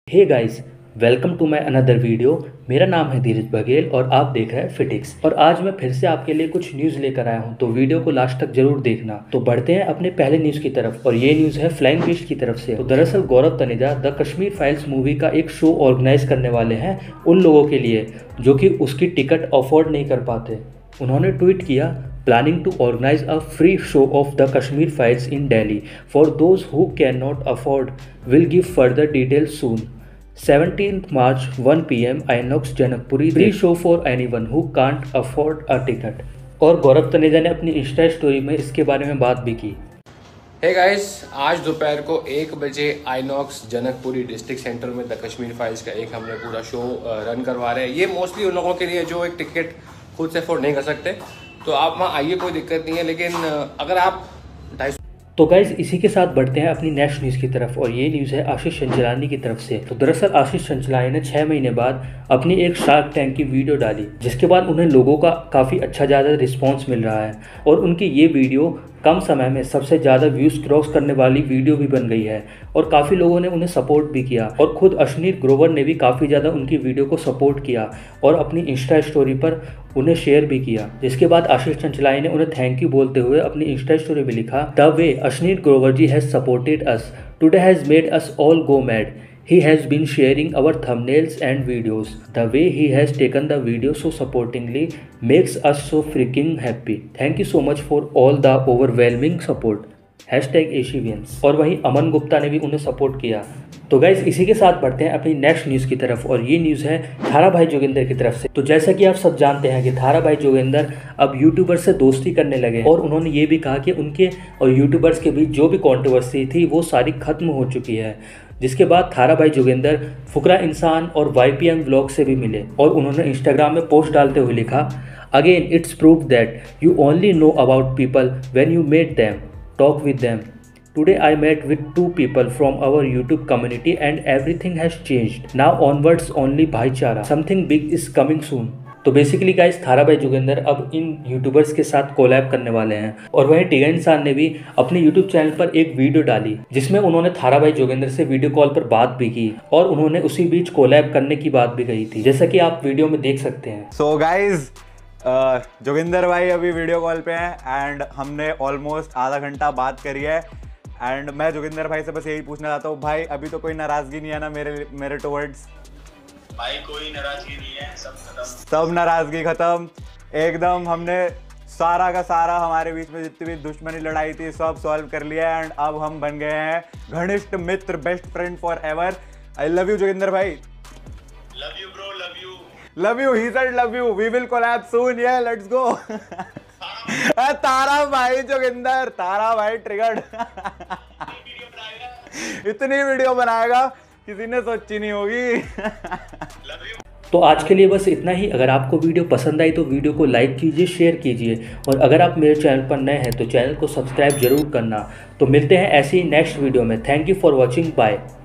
Hey guys, welcome to my another video. मेरा नाम है धीरज बघेल और आप देख रहे हैं फिटिक्स। और आज मैं फिर से आपके लिए कुछ न्यूज़ लेकर आया हूं, तो वीडियो को लास्ट तक जरूर देखना। तो बढ़ते हैं अपने पहले न्यूज़ की तरफ, और ये न्यूज़ है फ्लाइंग बिस्ट की तरफ से। तो दरअसल Gaurav Taneja the Kashmir files movie का एक शो ऑर्गेनाइज करने वाले हैं उन लोगों के लिए जो कि उसकी टिकट अफोर्ड नहीं कर पाते। उन्होंने ट्वीट किया, planning to organize a free show of the Kashmir Files in Delhi for those who cannot afford. Will give further details soon. 17th March 1 PM Inox Janakpuri free show for anyone who can't afford a ticket। और गौरव तनेजा ने अपनी Insta story में इसके बारे में बात भी की। हे गाइस, आज दोपहर को 1 बजे आइनॉक्स जनकपुरी डिस्ट्रिक्ट सेंटर में द कश्मीर फाइल्स का एक हमने पूरा शो रन करवा रहे हैं। ये मोस्टली उन लोगों के लिए जो एक टिकट खुद से अफोर्ड नहीं कर सकते, तो आप वहाँ आइए, कोई दिक्कत नहीं है। लेकिन अगर आप 250। तो गाइज इसी के साथ बढ़ते हैं अपनी नेक्स्ट न्यूज़ की तरफ, और ये न्यूज़ है आशीष चंचलानी की तरफ से। तो दरअसल आशीष चंचलानी ने 6 महीने बाद अपनी एक शार्क टैंक की वीडियो डाली, जिसके बाद उन्हें लोगों का काफ़ी ज़्यादा रिस्पॉन्स मिल रहा है, और उनकी ये वीडियो कम समय में सबसे ज़्यादा व्यूज़ क्रॉस करने वाली वीडियो भी बन गई है, और काफ़ी लोगों ने उन्हें सपोर्ट भी किया। और खुद अश्नीर ग्रोवर ने भी काफ़ी ज़्यादा उनकी वीडियो को सपोर्ट किया और अपनी इंस्टा स्टोरी पर उन्हें शेयर भी किया। जिसके बाद आशीष चंचलानी ने उन्हें थैंक यू बोलते हुए अपनी इंस्टा स्टोरी में लिखा, the way Ashneer Grover ji has supported us today has made us all go mad. He has been sharing our thumbnails and videos. The way he has taken the video so supportingly makes us so freaking happy. Thank you so much for all the overwhelming support. #ACVNs। और वहीं अमन गुप्ता ने भी उन्हें support किया। तो guys इसी के साथ बढ़ते हैं अपनी नेक्स्ट न्यूज़ की तरफ, और ये न्यूज़ है थारा भाई जोगिंदर की तरफ से। तो जैसा कि आप सब जानते हैं कि थारा भाई जोगिंदर अब यूट्यूबर से दोस्ती करने लगे, और उन्होंने ये भी कहा कि उनके और यूट्यूबर्स के बीच जो भी कंट्रोवर्सी थी वो सारी खत्म हो चुकी है। जिसके बाद थारा भाई जोगिंदर फुकरा इंसान और YPM व्लॉग से भी मिले, और उन्होंने इंस्टाग्राम में पोस्ट डालते हुए लिखा, again it's prove that you only know about people when you met them, talk with them. Today I met with 2 people from our YouTube community and everything has changed. Now onwards only भाईचारा. Something big is coming soon. तो basically guys थारा भाई जोगिंदर अब इन YouTubers के साथ collab करने वाले हैं। और वहीं टिगा इंसान ने भी अपने यूट्यूब चैनल पर एक वीडियो डाली, जिसमें उन्होंने थारा भाई जोगिंदर से वीडियो कॉल पर बात भी की, और उन्होंने उसी बीच कोलैब करने की बात भी कही थी, जैसा कि आप वीडियो में देख सकते हैं। सो गाइज जोगिंदर भाई अभी वीडियो कॉल पे हैं एंड हमने ऑलमोस्ट आधा घंटा बात करी है। एंड मैं जोगिंदर भाई से बस यही पूछना चाहता हूँ, भाई अभी तो कोई नाराजगी नहीं है ना मेरे टुवर्ड्स? भाई कोई नाराजगी नहीं है, सब खत्म, सब नाराजगी खत्म एकदम। हमने सारा का सारा हमारे बीच में जितनी भी दुश्मनी लड़ाई थी सब सॉल्व कर लिया है, एंड अब हम बन गए हैं घनिष्ठ मित्र, best friend forever. I love you Joginder भाई। Love you bro, love you, love you, he said love you, we will collab soon, yeah let's गो। तारा भाई जोगिंदर, तारा भाई ट्रिगर्ड। इतनी वीडियो बनाएगा किसी ने सोची नहीं होगी। तो आज के लिए बस इतना ही। अगर आपको वीडियो पसंद आई तो वीडियो को लाइक कीजिए, शेयर कीजिए, और अगर आप मेरे चैनल पर नए हैं तो चैनल को सब्सक्राइब जरूर करना। तो मिलते हैं ऐसे ही नेक्स्ट वीडियो में। Thank you for watching, bye.